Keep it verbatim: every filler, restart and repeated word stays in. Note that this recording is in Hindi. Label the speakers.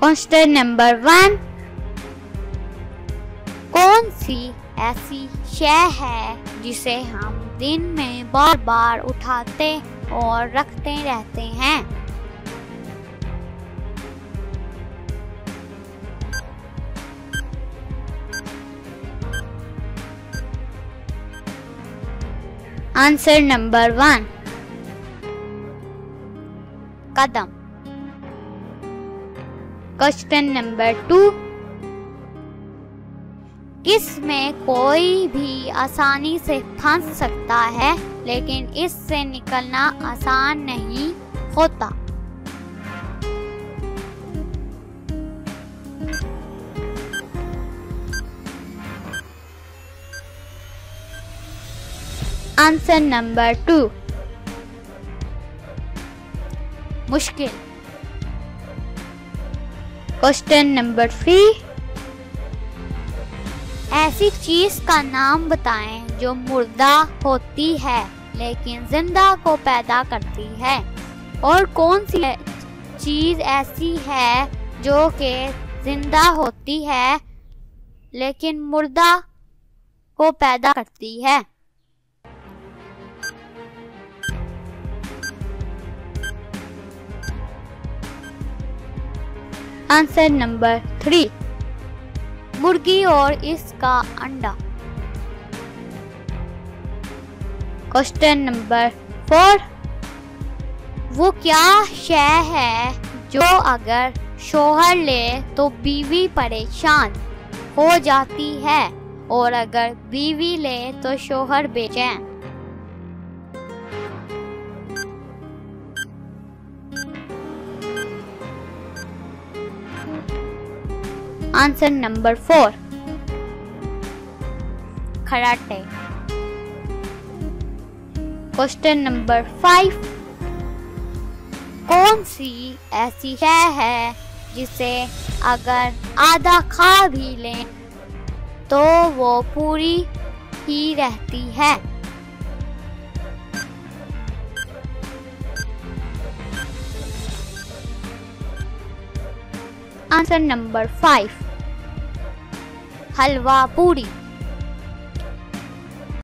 Speaker 1: क्वेश्चन नंबर वन, कौन सी ऐसी शय है जिसे हम दिन में बार बार उठाते और रखते रहते हैं? आंसर नंबर वन, कदम। क्वेश्चन नंबर टू, किसमें कोई भी आसानी से फंस सकता है लेकिन इससे निकलना आसान नहीं होता? आंसर नंबर टू, मुश्किल। क्वेश्चन नंबर थ्री, ऐसी चीज का नाम बताएं जो मुर्दा होती है लेकिन जिंदा को पैदा करती है, और कौन सी चीज ऐसी है जो कि जिंदा होती है लेकिन मुर्दा को पैदा करती है? आंसर नंबर थ्री, मुर्गी और इसका अंडा। क्वेश्चन नंबर फोर, वो क्या शय है जो अगर शोहर ले तो बीवी परेशान हो जाती है और अगर बीवी ले तो शोहर बेचैन? आंसर नंबर फोर, खराटे। क्वेश्चन नंबर फाइव, कौन सी ऐसी शय है जिसे अगर आधा खा भी लें तो वो पूरी ही रहती है? आंसर नंबर फाइव, हलवा पूरी।